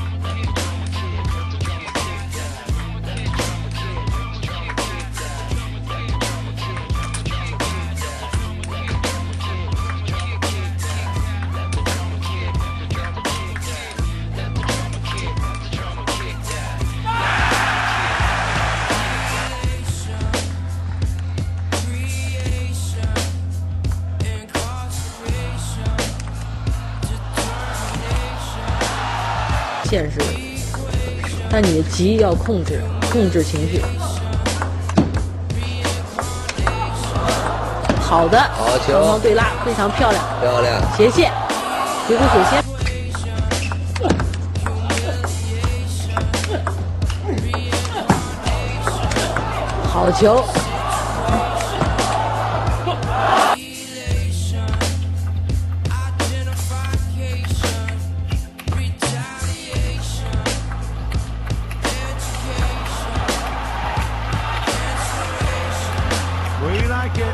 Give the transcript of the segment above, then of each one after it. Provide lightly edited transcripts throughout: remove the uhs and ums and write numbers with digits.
现实，但你的急要控制情绪。好的， 好球， 双方对拉，非常漂亮， 漂亮， 斜线，回归水线，好球。 We like it.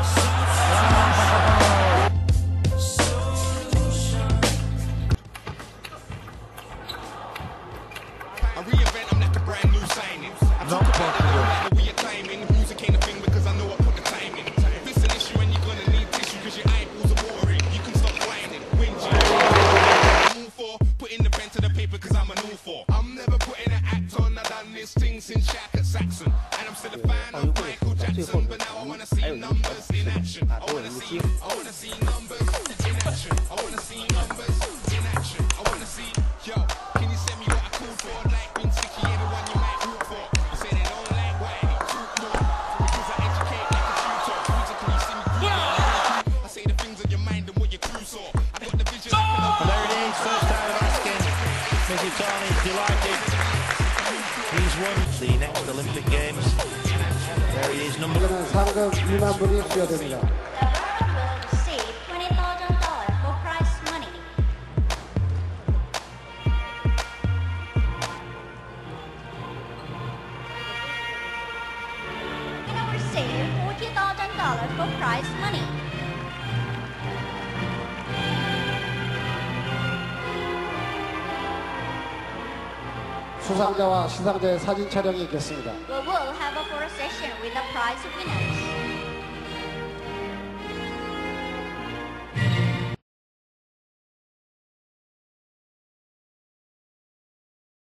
I reinvent, I'm like a brand new signing. Not possible. We are climbing. Music ain't a thing because I know I put the time in. If it's an issue and you're gonna need tissue because your eyeballs are boring, you can stop whining. Whingy. Move for putting the pen to the paper because I'm a new for. I'm never putting an act on. I've done this thing since Shaq at Saxon. And I'm still a fan of Michael Jackson. But now I wanna see numbers in action. I wanna see numbers in action. I wanna see numbers in action. I wanna see, yo, can you send me what I called for? Like being sticky, yeah, the one you might root for. I say they don't like why I ain't too more. Because I educate like a tutor. Musically, you see me through. I say the things on your mind and what your crew saw. I got the vision. And there it is, first out of asking. Mizutani's delighted. He's won the next Olympic Games. There he is, number. 상금 2만 불이 수여됩니다. Receive $20,000 for prize money. Winner receive $40,000 for prize money. 수상자와 시상자의 사진 촬영이 있겠습니다. We will have a photo session with the prize winners.